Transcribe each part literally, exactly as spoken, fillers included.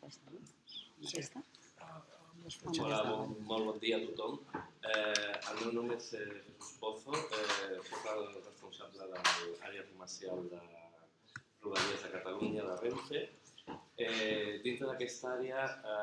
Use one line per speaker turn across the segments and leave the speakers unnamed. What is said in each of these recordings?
Hola, molt bon dia a tothom. El meu nom és Jesús Pozo, soc el responsable de l'àrea comercial de Rodalies de Catalunya, de Renfe. Dintre d'aquesta àrea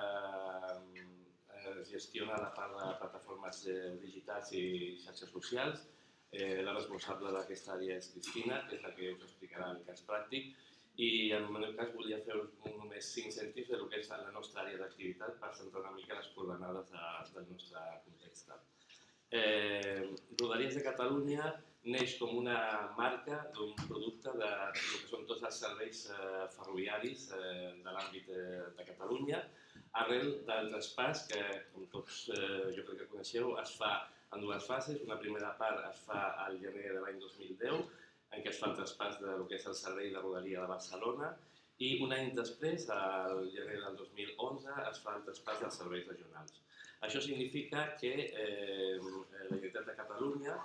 es gestiona la part de plataformes digitals i xarxes socials. La responsable d'aquesta àrea és Cristina, que és la que us explicarà el cas pràctic. I en el meu cas volia fer només cinc cèntims del que és la nostra àrea d'activitat per centrar una mica les coordenades del nostre context. Rodalies de Catalunya neix com una marca d'un producte del que són tots els serveis ferroviaris de l'àmbit de Catalunya, arrel del traspàs que, com tots jo crec que coneixeu, es fa en dues fases. Una primera part es fa al gener de l'any dos mil deu, en què es fa el traspàs del que és el servei de Rodalia de Barcelona, i un any després, al gener del dos mil onze, es fa el traspàs dels serveis regionals. Això significa que la Generalitat de Catalunya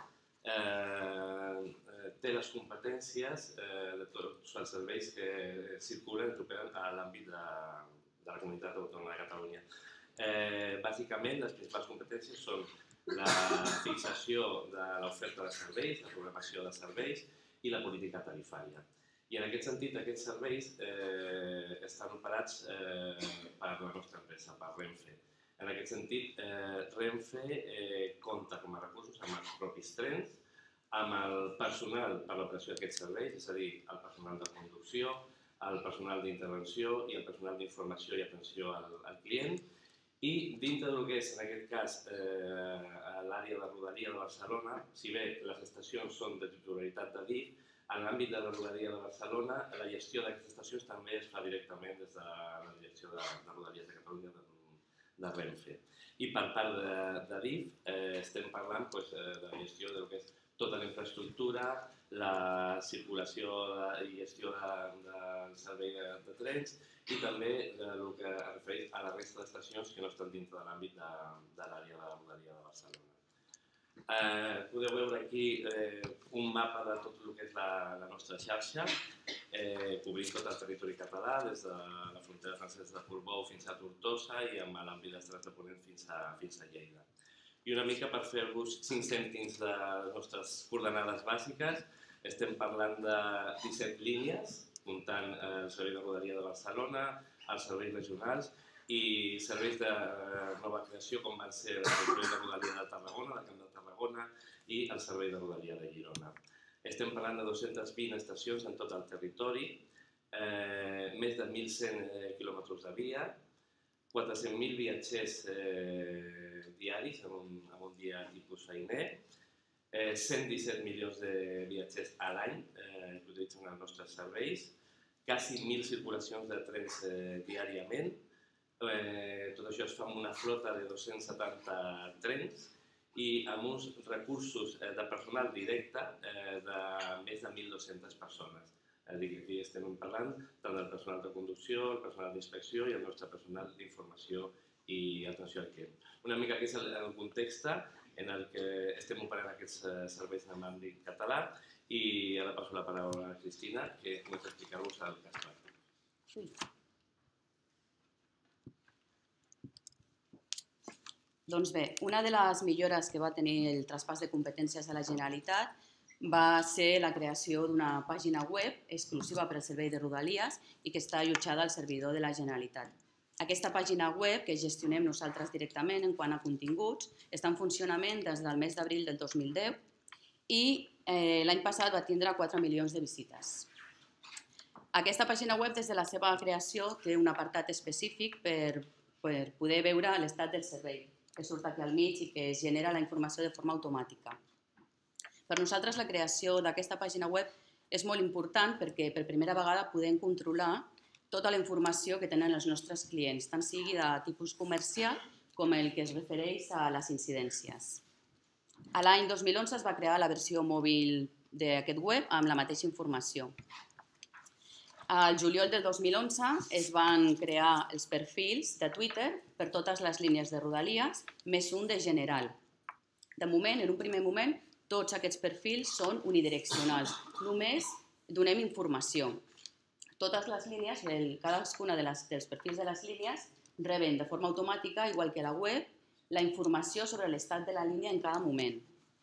té les competències de tots els serveis que circulen a l'àmbit de la Comunitat Autònoma de Catalunya. Bàsicament, les principals competències són la fixació de l'oferta de serveis, la programació de serveis i la política tarifària. I en aquest sentit, aquests serveis estan operats per la nostra empresa, per Renfe. En aquest sentit, Renfe compta com a recursos amb els propis trens, amb el personal per l'operació d'aquests serveis, és a dir, el personal de conducció, el personal d'intervenció i el personal d'informació i atenció al client. I dintre del que és, en aquest cas, l'àrea de Rodalia de Barcelona, si bé les estacions són de titularitat d'Adif, en l'àmbit de la Rodalia de Barcelona, la gestió d'aquestes estacions també es fa directament des de la direcció de Rodalies de Catalunya de Renfe. I per part d'Adif estem parlant de la gestió del que és tota la infraestructura, la circulació i gestió del servei de trens i també el que es refereix a la resta d'estacions que no estan dintre de l'àmbit de l'àrea de Rodalia de Barcelona. Podeu veure aquí un mapa de tot el que és la nostra xarxa, cobrint tot el territori català, des de la frontera francesa de Portbou fins a Tortosa i amb l'àmbit d'Estrats de Ponent fins a Lleida. I una mica per fer-vos cinc cèntims de les nostres coordenades bàsiques, estem parlant de disset línies, comptant el servei de Rodalia de Barcelona, els serveis regionals i serveis de nova creació com van ser el servei de Rodalia de Tarragona, de Camp de Tarragona i el servei de Rodalia de Girona. Estem parlant de dues-centes vint estacions en tot el territori, més de mil cent quilòmetres de via, quatre-cents mil viatgers diaris en un dia tipus feiner, cent disset milions de viatgers a l'any que utilitzen els nostres serveis, quasi mil circulacions de trens diàriament. Tot això es fa amb una flota de dos-cents setanta trens i amb uns recursos de personal directe de més de mil dues-centes persones. Aquí estem parlant tant del personal de conducció, el personal d'inspecció i el nostre personal d'informació i atenció al client. Una mica aquest és el context en el que estem operant aquests serveis en l'àmbit català i ara passo la paraula a Cristina, que comença a explicar-vos el cas pràctic.
Doncs bé, una de les millores que va tenir el traspàs de competències de la Generalitat va ser la creació d'una pàgina web exclusiva per al servei de Rodalies i que està allotjada al servidor de la Generalitat. Aquesta pàgina web, que gestionem nosaltres directament en quant a continguts, està en funcionament des del mes d'abril del dos mil deu i l'any passat va tindre quatre milions de visites. Aquesta pàgina web, des de la seva creació, té un apartat específic per poder veure l'estat del servei, que surt aquí al mig i que es genera la informació de forma automàtica. Per nosaltres, la creació d'aquesta pàgina web és molt important perquè per primera vegada podem controlar tota la informació que tenen els nostres clients, tant sigui de tipus comercial com el que es refereix a les incidències. A l'any dos mil onze es va crear la versió mòbil d'aquest web amb la mateixa informació. Al juliol del dos mil onze es van crear els perfils de Twitter per totes les línies de Rodalies, més un de general. De moment, en un primer moment, tots aquests perfils són unidireccionals, només donem informació. Totes les línies, cadascuna dels perfils de les línies, reben de forma automàtica, igual que la web, la informació sobre l'estat de la línia en cada moment.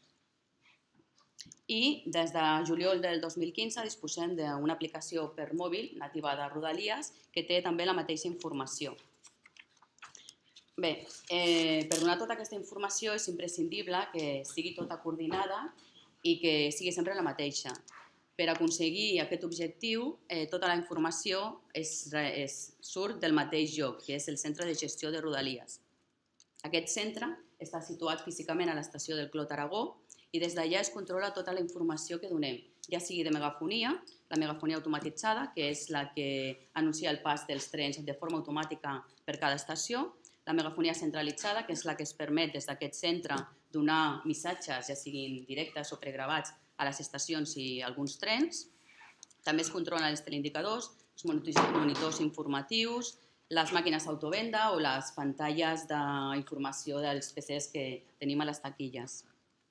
I des de juliol del dos mil quinze disposem d'una aplicació per mòbil nativa de Rodalies que té també la mateixa informació. Bé, per donar tota aquesta informació és imprescindible que sigui tota coordinada i que sigui sempre la mateixa. Per aconseguir aquest objectiu, tota la informació surt del mateix lloc, que és el Centre de Gestió de Rodalies. Aquest centre està situat físicament a l'estació del Clot Aragó i des d'allà es controla tota la informació que donem, ja sigui de megafonia, la megafonia automatitzada, que és la que anuncia el pas dels trens de forma automàtica per cada estació, la megafonia centralitzada, que és la que es permet des d'aquest centre donar missatges, ja siguin directes o pregravats, a les estacions i alguns trens. També es controlen els teleindicadors, els monitors informatius, les màquines autovenda o les pantalles d'informació dels P Cs que tenim a les taquilles.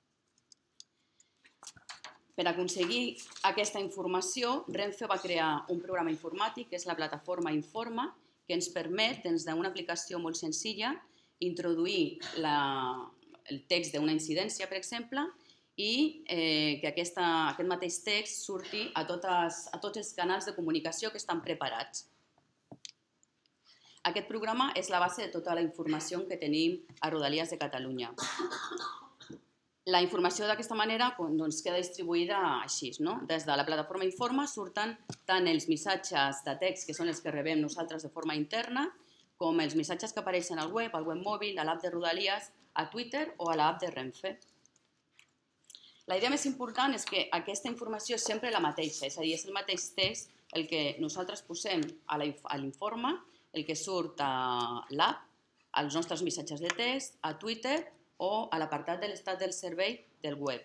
Per aconseguir aquesta informació, Renfe va crear un programa informàtic, que és la plataforma Informa, que ens permet, des d'una aplicació molt senzilla, introduir el text d'una incidència, per exemple, i que aquest mateix text surti a tots els canals de comunicació que estan preparats. Aquest programa és la base de tota la informació que tenim a Rodalies de Catalunya. La informació d'aquesta manera queda distribuïda així. Des de la plataforma Informa surten tant els missatges de text, que són els que rebem nosaltres de forma interna, com els missatges que apareixen al web, al web mòbil, a l'app de Rodalies, a Twitter o a l'app de Renfe. La idea més important és que aquesta informació és sempre la mateixa, és a dir, és el mateix text el que nosaltres posem a l'informe, el que surt a l'app, als nostres missatges de text, a Twitter o a l'apartat de l'estat del servei del web.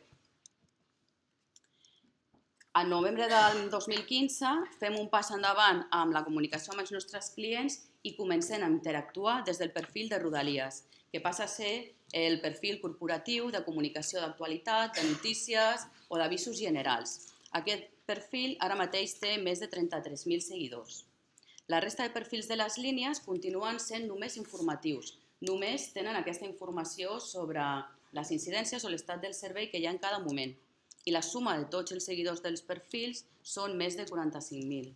En novembre del dos mil quinze fem un pas endavant amb la comunicació amb els nostres clients i comencem a interactuar des del perfil de Rodalies, que passa a ser el perfil corporatiu de comunicació d'actualitat, de notícies o d'avisos generals. Aquest perfil ara mateix té més de trenta-tres mil seguidors. La resta de perfils de les línies continuen sent només informatius, només tenen aquesta informació sobre les incidències o l'estat del servei que hi ha en cada moment. I la suma de tots els seguidors dels perfils són més de quaranta-cinc mil.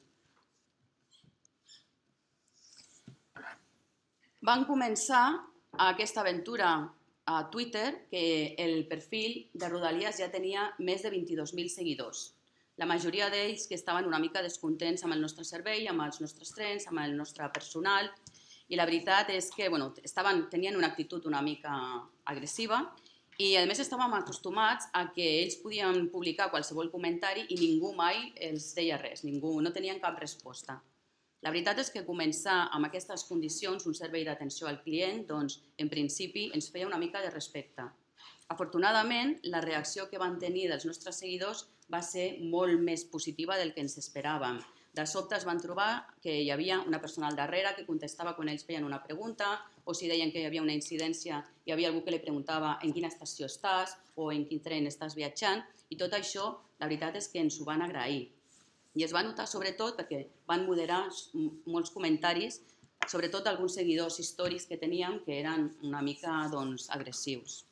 Van començar aquesta aventura a Twitter, que el perfil de Rodalies ja tenia més de vint-i-dos mil seguidors. La majoria d'ells que estaven una mica descontents amb el nostre servei, amb els nostres trens, amb el nostre personal, i la veritat és que tenien una actitud una mica agressiva i a més estàvem acostumats a que ells podien publicar qualsevol comentari i ningú mai els deia res, no tenien cap resposta. La veritat és que començar amb aquestes condicions un servei d'atenció al client, doncs, en principi, ens feia una mica de respecte. Afortunadament, la reacció que van tenir dels nostres seguidors va ser molt més positiva del que ens esperàvem. De sobte es van trobar que hi havia una persona al darrere que contestava quan ells feien una pregunta o si deien que hi havia una incidència, hi havia algú que li preguntava en quina estació estàs o en quin tren estàs viatjant i tot això, la veritat és que ens ho van agrair. I es va notar sobretot perquè van moderar molts comentaris, sobretot d'alguns seguidors històrics que teníem que eren una mica agressius.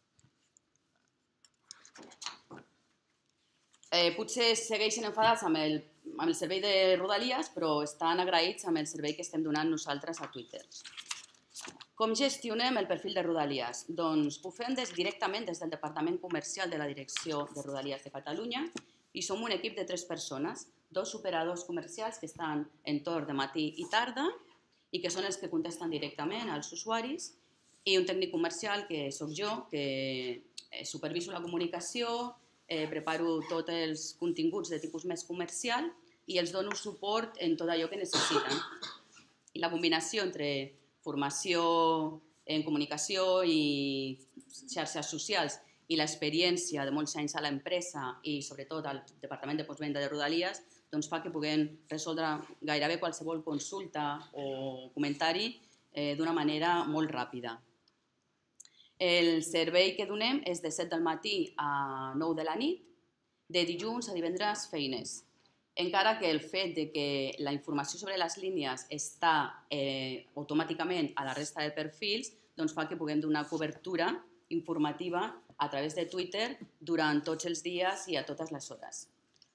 Potser segueixen enfadats amb el servei de Rodalies, però estan agraïts amb el servei que estem donant nosaltres a Twitter. Com gestionem el perfil de Rodalies? Doncs ho fem directament des del Departament Comercial de la Direcció de Rodalies de Catalunya i som un equip de tres persones, dos operadors comercials que estan en torn de matí i tarda i que són els que contesten directament als usuaris i un tècnic comercial que soc jo, que superviso la comunicació, preparo tots els continguts de tipus més comercial i els dono suport en tot allò que necessiten. I la combinació entre formació en comunicació i xarxes socials i l'experiència de molts anys a l'empresa i sobretot al Departament de Postvenda de Rodalies doncs fa que puguem resoldre gairebé qualsevol consulta o comentari d'una manera molt ràpida. El servei que donem és de set del matí a nou de la nit, de dilluns a divendres feines. encara que el fet de que la informació sobre les línies està eh, automàticament a la resta de perfils doncs fa que puguem donar cobertura informativa a través de Twitter durant tots els dies i a totes les hores.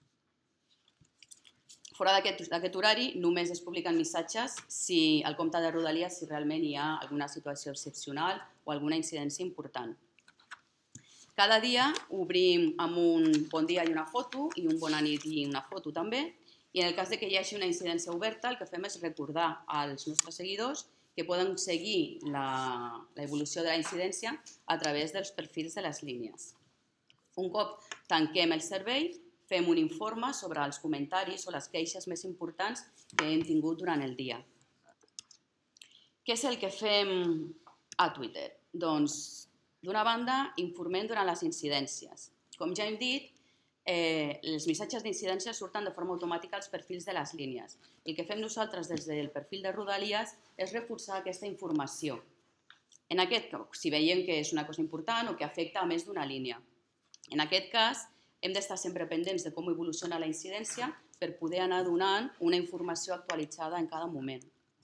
Fora d'aquest horari només es publiquen missatges si el compte de Rodalies si realment hi ha alguna situació excepcional o alguna incidència important. Cada dia obrim amb un bon dia i una foto i un bona nit i una foto també i en el cas que hi hagi una incidència oberta el que fem és recordar als nostres seguidors que poden seguir l'evolució de la incidència a través dels perfils de les línies. Un cop tanquem el servei, fem un informe sobre els comentaris o les queixes més importants que hem tingut durant el dia. Què és el que fem a Twitter? Doncs, d'una banda, informem durant les incidències. Com ja hem dit, eh, els missatges d'incidència surten de forma automàtica als perfils de les línies. El que fem nosaltres des del perfil de Rodalies és reforçar aquesta informació. En aquest cas, si veiem que és una cosa important o que afecta a més d'una línia. En aquest cas, hem d'estar sempre pendents de com evoluciona la incidència per poder anar donant una informació actualitzada en cada moment.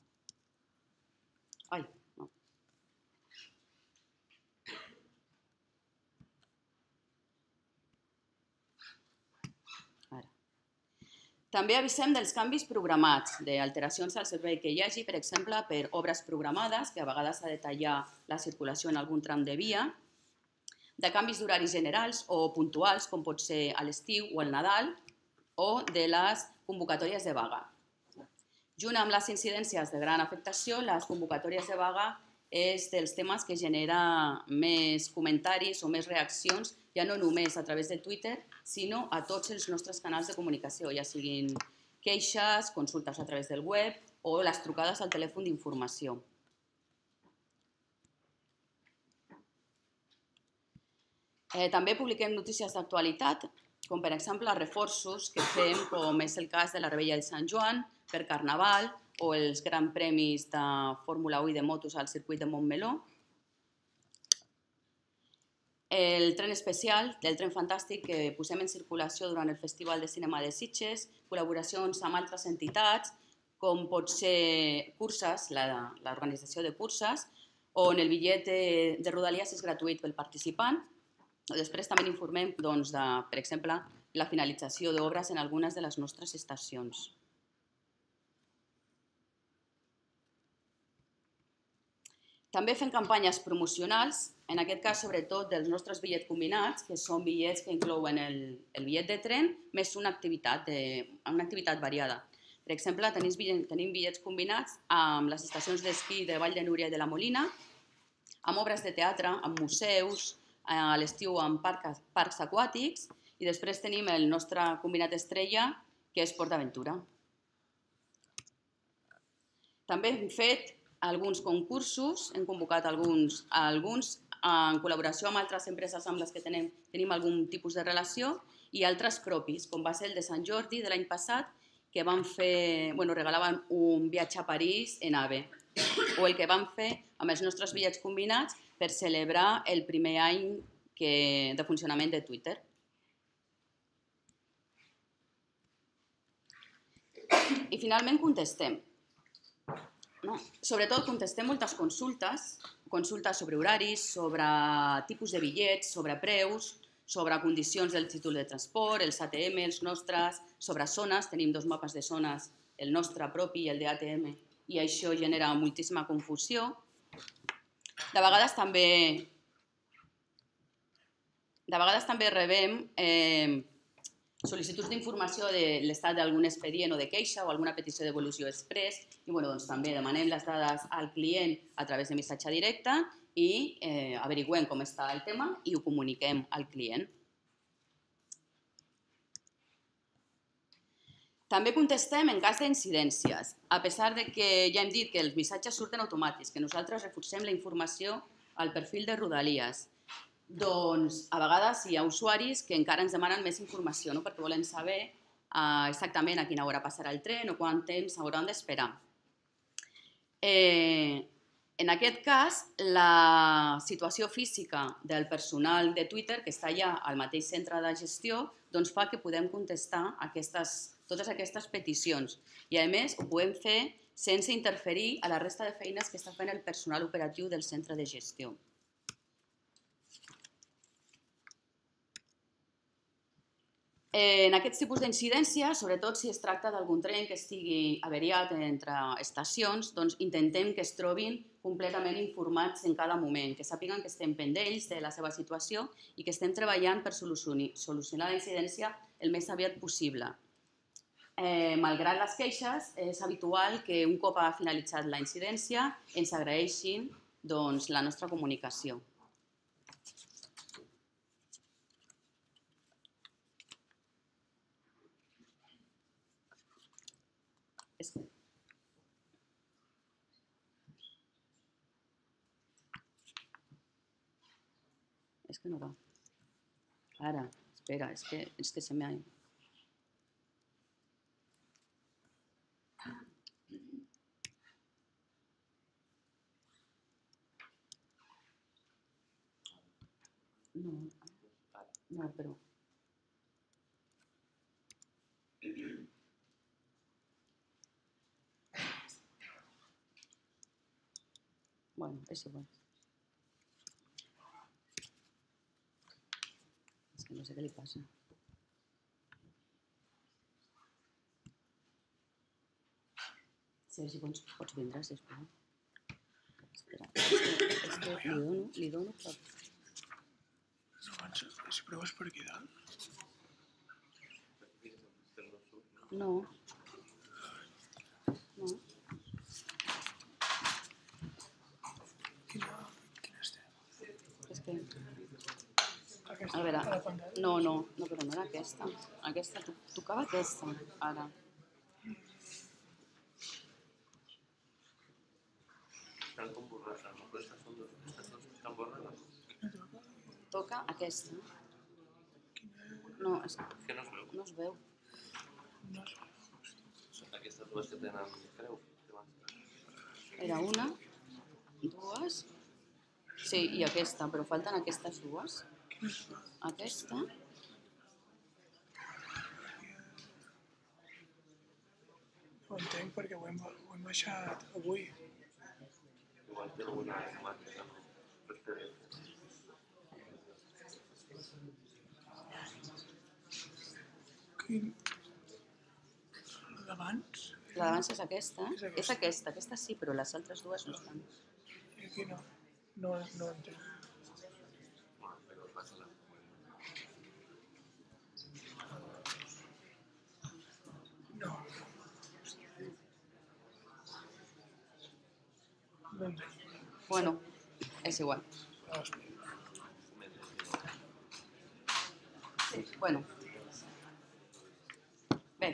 Ai, no. Ara. També avisem dels canvis programats, d'alteracions al servei que hi hagi, per exemple, per obres programades, que a vegades s'ha de tallar la circulació en algun tram de via, de canvis d'horaris generals o puntuals, com pot ser a l'estiu o al Nadal, o de les convocatòries de vaga. Junt amb les incidències de gran afectació, les convocatòries de vaga és dels temes que genera més comentaris o més reaccions, ja no només a través de Twitter, sinó a tots els nostres canals de comunicació, ja siguin queixes, consultes a través del web o les trucades al telèfon d'informació. Eh, també publiquem notícies d'actualitat, com per exemple reforços que fem, com és el cas de la Rebella de Sant Joan, per Carnaval, o els grans premis de Fórmula u i de motos al circuit de Montmeló. El tren especial, del tren fantàstic que posem en circulació durant el Festival de Cinema de Sitges, col·laboracions amb altres entitats, com pot ser curses, l'organització de curses, on el bitllet de Rodalies és gratuït pel participant. Després també informem, doncs, de, per exemple, la finalització d'obres en algunes de les nostres estacions. També fem campanyes promocionals, en aquest cas sobretot dels nostres bitllets combinats, que són bitllets que inclouen el, el bitllet de tren més una activitat, de, una activitat variada. Per exemple, tenim, tenim bitllets combinats amb les estacions d'esquí de Vall de Núria i de la Molina, amb obres de teatre, amb museus, a l'estiu amb parcs, parcs aquàtics i després tenim el nostre combinat estrella, que és Port d'Aventura. També hem fet alguns concursos, hem convocat alguns, alguns en col·laboració amb altres empreses amb les que tenim, tenim algun tipus de relació i altres propis, com va ser el de Sant Jordi de l'any passat, que van fer, bueno, regalaven un viatge a París en AVE, o el que vam fer amb els nostres bitllets combinats per celebrar el primer any que, de funcionament de Twitter. I finalment contestem. No? Sobretot contestem moltes consultes, consultes sobre horaris, sobre tipus de bitllets, sobre preus, sobre condicions del títol de transport, els A T M, els nostres, sobre zones, tenim dos mapes de zones, el nostre propi i el de A T M, i això genera moltíssima confusió. De vegades també, de vegades també rebem eh, sol·licituds d'informació de l'estat d'algun expedient o de queixa o alguna petició d'evolució express i bueno, doncs, també demanem les dades al client a través de missatge directe i eh, averigüem com està el tema i ho comuniquem al client. També contestem en cas d'incidències, a pesar de que ja hem dit que els missatges surten automàtics, que nosaltres reforcem la informació al perfil de Rodalies. Doncs a vegades hi ha usuaris que encara ens demanen més informació, no? Perquè volen saber eh, exactament a quina hora passarà el tren o quant temps hauran d'esperar. Eh, En aquest cas, la situació física del personal de Twitter, que està allà al mateix centre de gestió, doncs fa que podem contestar aquestes, totes aquestes peticions. I, a més, ho podem fer sense interferir a la resta de feines que està fent el personal operatiu del centre de gestió. En aquest tipus d'incidència, sobretot si es tracta d'algun tren que estigui avariat entre estacions, doncs intentem que es trobin completament informats en cada moment, que sàpiguen que estem pendents de la seva situació i que estem treballant per solucionar la incidència el més aviat possible. Eh, malgrat les queixes, és habitual que un cop ha finalitzat la incidència ens agraeixin doncs, la nostra comunicació. És que... és que no va. Ara, espera, és que, és que se m'ha... No, no, però... Bueno, és igual. És que no sé què li passa. Sergi, pots, pots vindre, sisplau? Espera, és que, és que li dono, li dono però...
No avança, si proves per aquí dalt.
No. No.
Quina, quina estem?
És que...
Aquesta,
A veure,
a la pantalla.
no, no, no, però no era aquesta. Aquesta, to- tocava aquesta, ara.
Estan com borrades, no? Però aquestes són dos, aquestes dos estan borrades.
Quina toca?
Toca aquesta. No, és que
És que no es veu.
no es veu.
No sé.
Són aquestes dues que tenen creu.
Era una, dues... Sí, i aquesta, però falten aquestes dues. Aquesta...
No ho entenc perquè ho hem, ho hem baixat avui.
Igual té alguna imatge també. Però espera.
Quin... L'abans?
La d'abans és aquesta.
És aquesta.
És aquesta, aquesta sí, però les altres dues no estan.
I aquí no. No, no ho entenc.
Bueno, però es va sonar.
No. No entenc.
Bueno, és igual.
Ah, espera.
Sí, bueno. Bé.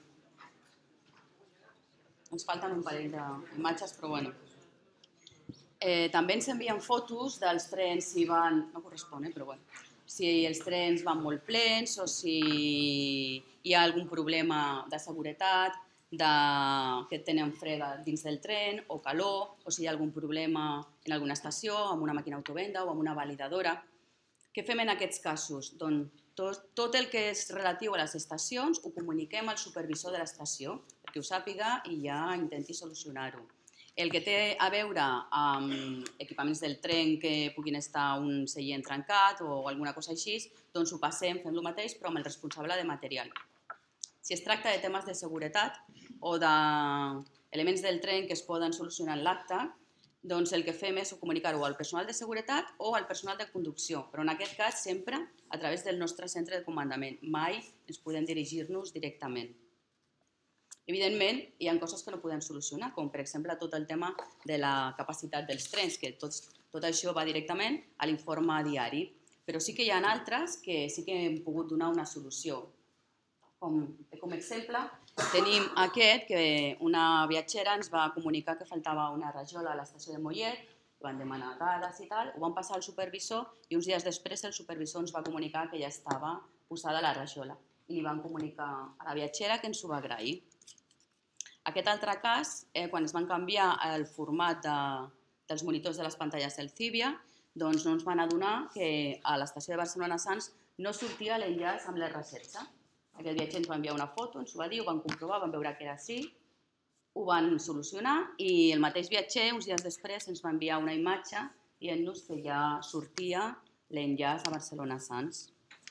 Ens falten un parell d'imatges, però bueno. Eh, també ens envien fotos dels trens si van... No correspon, eh, però bueno. Si els trens van molt plens o si hi ha algun problema de seguretat, de... que tenen freda dins del tren o calor, o si hi ha algun problema en alguna estació, amb una màquina autovenda o amb una validadora. Què fem en aquests casos? Doncs tot, tot el que és relatiu a les estacions ho comuniquem al supervisor de l'estació perquè ho sàpiga i ja intenti solucionar-ho. El que té a veure amb equipaments del tren que puguin estar un seient trencat o alguna cosa així, doncs ho passem, fem el mateix, però amb el responsable de material. Si es tracta de temes de seguretat o d'elements del tren que es poden solucionar en l'acte, doncs el que fem és comunicar-ho al personal de seguretat o al personal de conducció, però en aquest cas sempre a través del nostre centre de comandament. Mai ens podem dirigir-nos directament. Evidentment, hi ha coses que no podem solucionar, com per exemple tot el tema de la capacitat dels trens, que tot, tot això va directament a l'informe diari. Però sí que hi ha altres que sí que hem pogut donar una solució. Com, com a exemple, tenim aquest, que una viatgera ens va comunicar que faltava una rajola a l'estació de Mollet, van demanar dades i tal, ho van passar al supervisor i uns dies després el supervisor ens va comunicar que ja estava posada la rajola. I li van comunicar a la viatgera que ens ho va agrair. Aquest altre cas, eh, quan es van canviar el format de, dels monitors de les pantalles del Cívia, doncs no ens van adonar que a l'estació de Barcelona-Sants no sortia l'enllaç amb l'erre setze. Aquest viatger ens va enviar una foto, ens ho va dir, ho van comprovar, van veure que era així, ho van solucionar i el mateix viatger, uns dies després, ens va enviar una imatge dient-nos que ja sortia l'enllaç a Barcelona-Sants.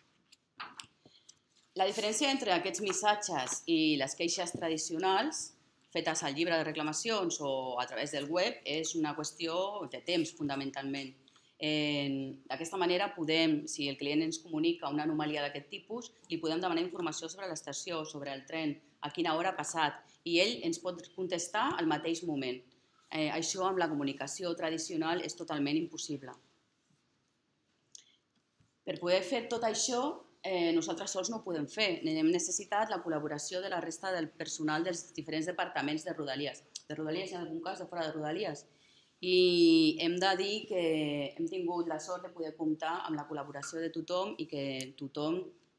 La diferència entre aquests missatges i les queixes tradicionals fetes al llibre de reclamacions o a través del web és una qüestió de temps, fonamentalment. D'aquesta manera, podem, si el client ens comunica una anomalia d'aquest tipus, li podem demanar informació sobre l'estació, sobre el tren, a quina hora ha passat, i ell ens pot contestar al mateix moment. Això amb la comunicació tradicional és totalment impossible. Per poder fer tot això, nosaltres sols no ho podem fer. Hem necessitat la col·laboració de la resta del personal dels diferents departaments de Rodalies. De Rodalies i en algun cas de fora de Rodalies. I hem de dir que hem tingut la sort de poder comptar amb la col·laboració de tothom i que tothom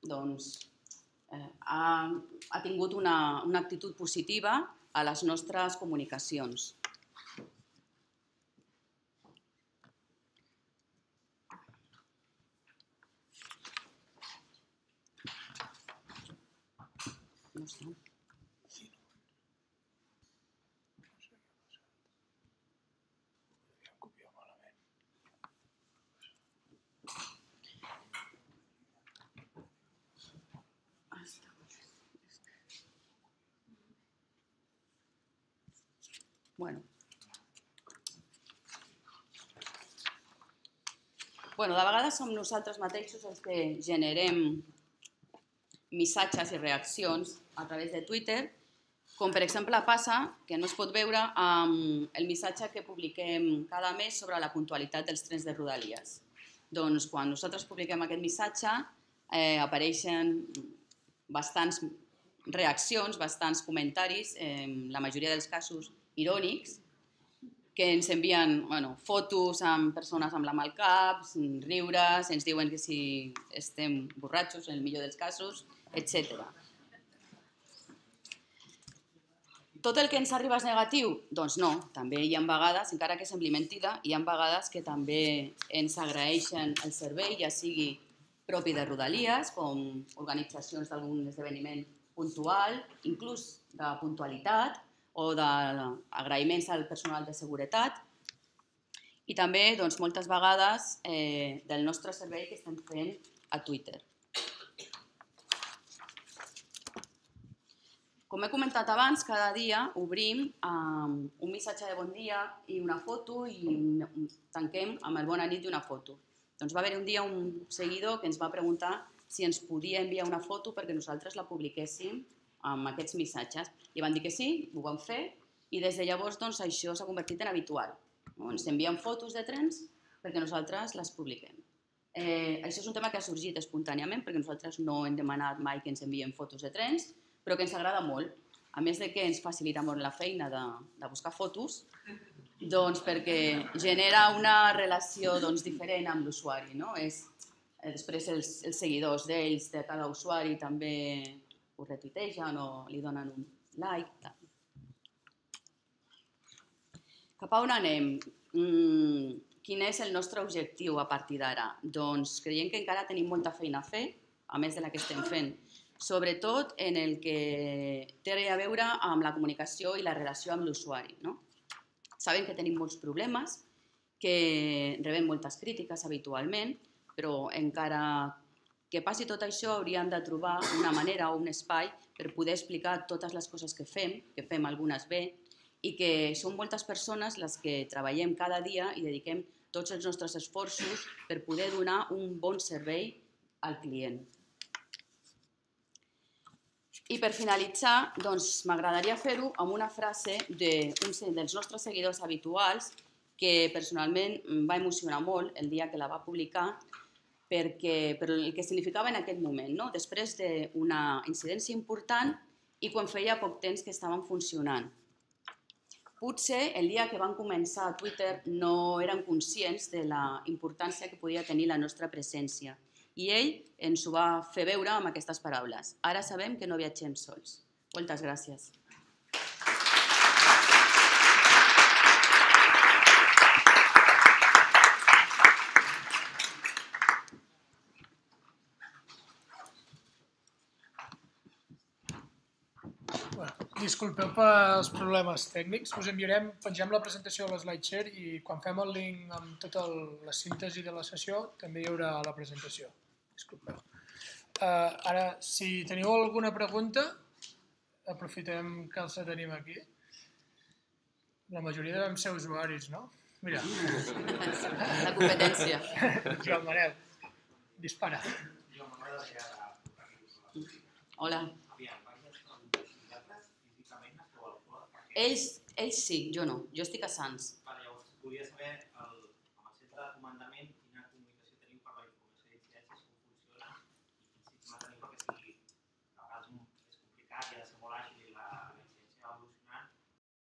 ha tingut una actitud positiva a les nostres comunicacions. No està. Bueno. Bueno, de vegades som nosaltres mateixos els que generem missatges i reaccions a través de Twitter, com per exemple passa que no es pot veure amb el missatge que publiquem cada mes sobre la puntualitat dels trens de Rodalies. Doncs quan nosaltres publiquem aquest missatge apareixen bastants reaccions, bastants comentaris, en la majoria dels casos irònics, que ens envien fotos amb persones amb la mà al cap, riures, ens diuen que si estem borratxos, en el millor dels casos, etcètera. Tot el que ens arriba és negatiu? Doncs no, també hi ha vegades, encara que sembli mentida, hi ha vegades que també ens agraeixen el servei, ja sigui propi de Rodalies, com organitzacions d'algun esdeveniment puntual, inclús de puntualitat o d'agraïments al personal de seguretat, i també moltes vegades del nostre servei que estem fent a Twitter. Com he comentat abans, cada dia obrim un missatge de bon dia i una foto i tanquem amb el bona nit i una foto. Doncs va haver un dia un seguidor que ens va preguntar si ens podia enviar una foto perquè nosaltres la publiquéssim amb aquests missatges. Li van dir que sí, ho vam fer i des de llavors això s'ha convertit en habitual. Ens envien fotos de trens perquè nosaltres les publiquem. Això és un tema que ha sorgit espontàniament perquè nosaltres no hem demanat mai que ens envien fotos de trens, però que ens agrada molt, a més que ens facilita molt la feina de buscar fotos, perquè genera una relació diferent amb l'usuari. Després els seguidors d'ells, de cada usuari, també ho retuitegen o li donen un like. Cap a on anem? Quin és el nostre objectiu a partir d'ara? Doncs creiem que encara tenim molta feina a fer, a més de la que estem fent, sobretot en el que té a veure amb la comunicació i la relació amb l'usuari. Sabem que tenim molts problemes, que rebem moltes crítiques habitualment, però encara que passi tot això hauríem de trobar una manera o un espai per poder explicar totes les coses que fem, que fem algunes bé, i que són moltes persones les que treballem cada dia i dediquem tots els nostres esforços per poder donar un bon servei al client. I per finalitzar, m'agradaria fer-ho amb una frase d'un dels nostres seguidors habituals que personalment em va emocionar molt el dia que la va publicar per el que significava en aquell moment, després d'una incidència important i quan feia poc temps que estaven funcionant. Potser el dia que van començar a Twitter no eren conscients de la importància que podia tenir la nostra presència. I ell ens ho va fer veure amb aquestes paraules. Ara sabem que no viatgem sols. Moltes gràcies.
Disculpeu pels problemes tècnics. Us enviarem, pengem la presentació a la SlideShare i quan fem el link amb tota la síntesi de la sessió també hi haurà la presentació. Disculpeu. Uh, ara, si teniu alguna pregunta, aprofitem que els tenim aquí. La majoria devem ser usuaris, no? Mira.
La competència.
Joan Manel, dispara.
Hola. Ells, ells sí, jo no. Jo estic a Sants.
Vale, llavors, volia saber, el, amb el centre de comandament,